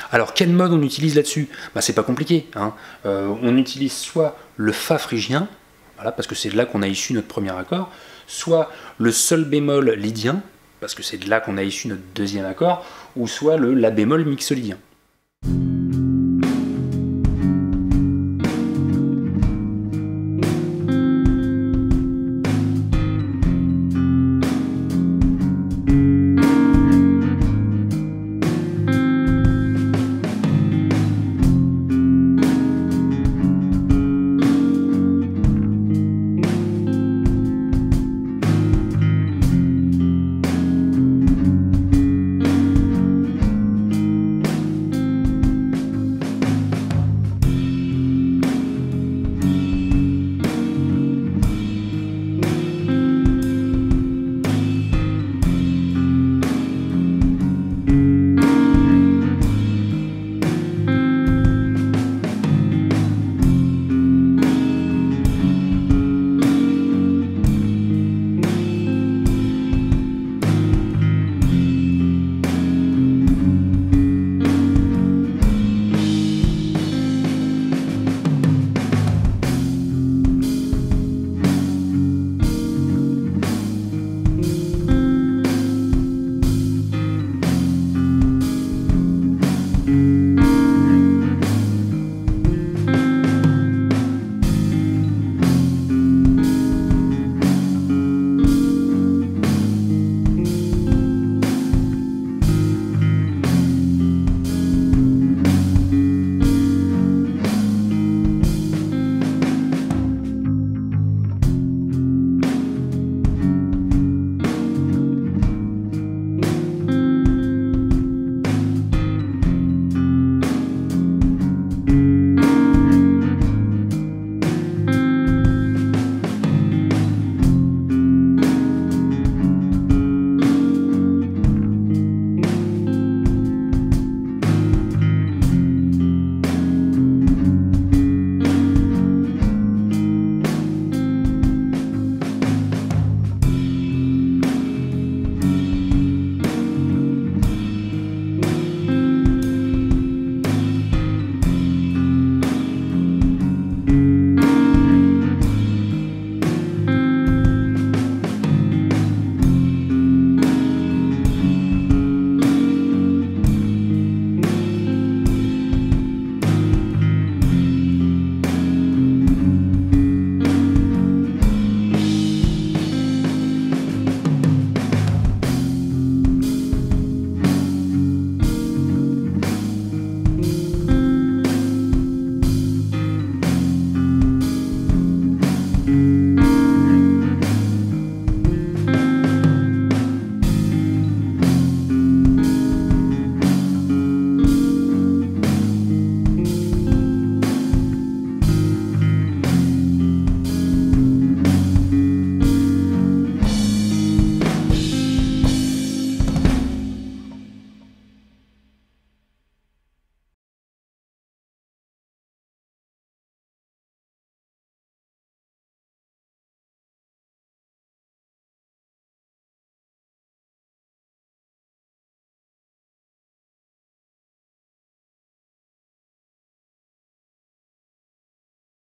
Alors quel mode on utilise là-dessus? Bah, c'est pas compliqué, hein. On utilise soit le Fa phrygien, voilà, parce que c'est de là qu'on a issu notre premier accord, soit le Sol bémol lydien, parce que c'est de là qu'on a issu notre deuxième accord, ou soit le La bémol mixolydien.